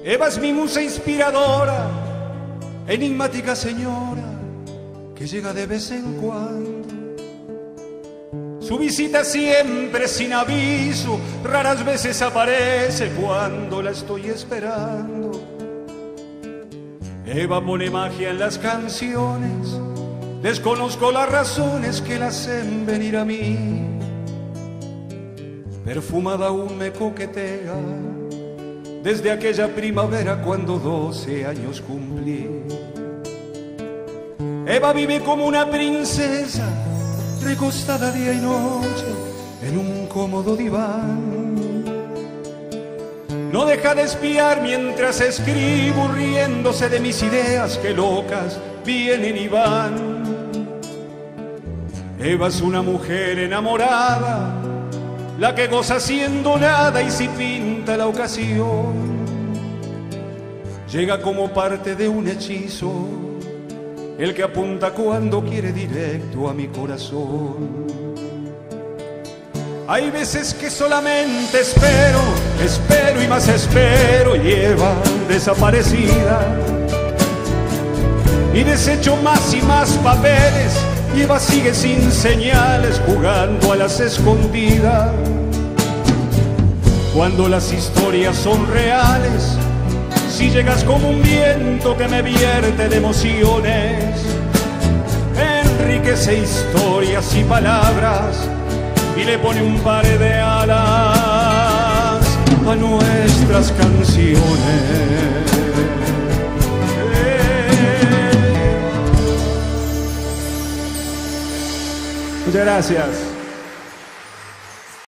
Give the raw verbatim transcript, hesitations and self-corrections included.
Eva es mi musa inspiradora, enigmática señora que llega de vez en cuando. Su visita siempre sin aviso, raras veces aparece cuando la estoy esperando. Eva pone magia en las canciones, desconozco las razones que la hacen venir a mí. Perfumada aún me coquetea desde aquella primavera cuando doce años cumplí. Eva vive como una princesa, recostada día y noche en un cómodo diván. No deja de espiar mientras escribo, riéndose de mis ideas que locas vienen y van. Eva es una mujer enamorada, la que goza haciendo nada y si pinta la ocasión. Llega como parte de un hechizo, el que apunta cuando quiere directo a mi corazón. Hay veces que solamente espero, espero y más espero, y Eva desaparecida. Y desecho más y más papeles, y Eva sigue sin señales, jugando a las escondidas. Cuando las historias son reales, si llegas como un viento que me vierte de emociones, enriquece historias y palabras y le pone un par de alas a nuestras canciones. Muchas gracias.